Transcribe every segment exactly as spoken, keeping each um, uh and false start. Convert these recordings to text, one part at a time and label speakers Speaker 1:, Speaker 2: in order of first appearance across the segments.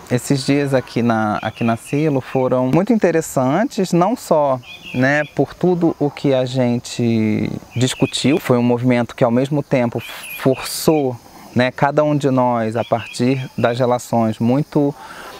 Speaker 1: Esses dias aqui na, aqui na Silo foram muito interessantes, não só, né, por tudo o que a gente discutiu. Foi um movimento que ao mesmo tempo forçou, né, cada um de nós, a partir das relações muito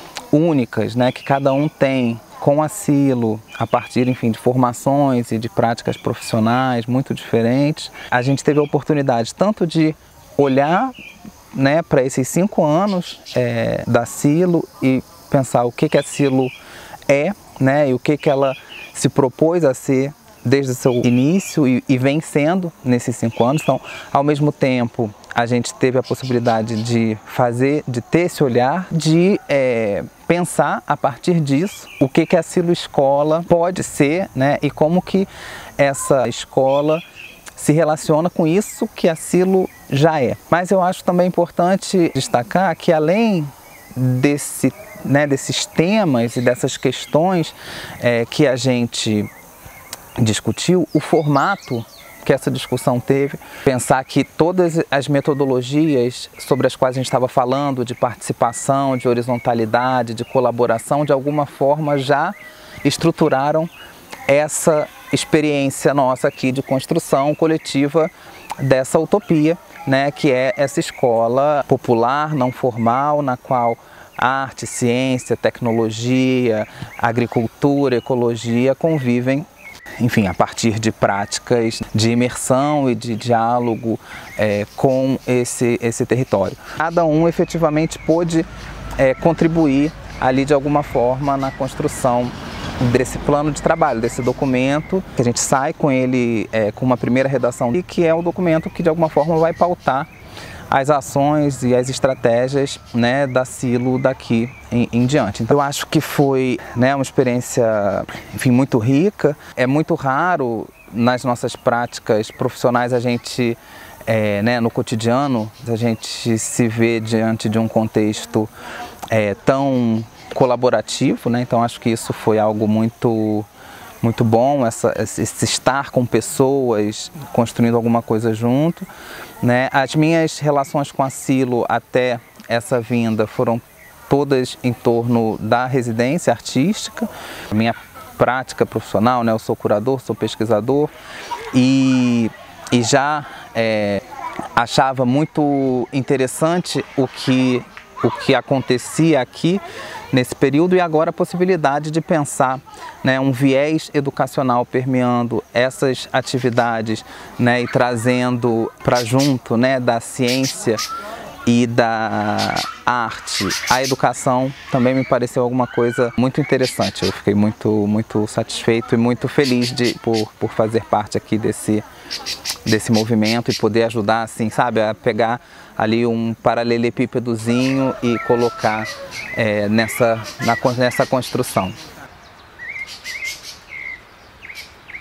Speaker 1: únicas, né, que cada um tem com a Silo, a partir, enfim, de formações e de práticas profissionais muito diferentes. A gente teve a oportunidade tanto de olhar, né, para esses cinco anos é, da Silo e pensar o que, que a Silo é, né, e o que, que ela se propôs a ser desde o seu início e, e vem sendo nesses cinco anos. Então, ao mesmo tempo, a gente teve a possibilidade de fazer, de ter esse olhar, de é, pensar a partir disso o que, que a Silo Escola pode ser, né, e como que essa escola se relaciona com isso que a Silo já é. Mas eu acho também importante destacar que além desse, né, desses temas e dessas questões é, que a gente discutiu, o formato que essa discussão teve, pensar que todas as metodologias sobre as quais a gente estava falando, de participação, de horizontalidade, de colaboração, de alguma forma já estruturaram essa experiência nossa aqui de construção coletiva dessa utopia, né, que é essa escola popular, não formal, na qual arte, ciência, tecnologia, agricultura, ecologia convivem, enfim, a partir de práticas de imersão e de diálogo é, com esse, esse território. Cada um efetivamente pôde é, contribuir ali de alguma forma na construção desse plano de trabalho, desse documento, que a gente sai com ele é, com uma primeira redação, e que é o documento que de alguma forma vai pautar as ações e as estratégias, né, da Silo daqui em, em diante. Então eu acho que foi, né, uma experiência, enfim, muito rica. É muito raro nas nossas práticas profissionais a gente, é, né, no cotidiano, a gente se vê diante de um contexto é, tão colaborativo, né? Então acho que isso foi algo muito muito bom, essa, esse estar com pessoas, construindo alguma coisa junto, né? As minhas relações com a Silo até essa vinda foram todas em torno da residência artística, a minha prática profissional, né? Eu sou curador, sou pesquisador e, e já é, achava muito interessante o que, o que acontecia aqui nesse período, e agora a possibilidade de pensar, né, um viés educacional permeando essas atividades, né, e trazendo para junto, né, da ciência e da arte a educação, também me pareceu alguma coisa muito interessante. Eu fiquei muito, muito satisfeito e muito feliz de, por, por fazer parte aqui desse, desse movimento e poder ajudar, assim, sabe, a pegar ali um paralelepípedozinho e colocar é, nessa, na, nessa construção.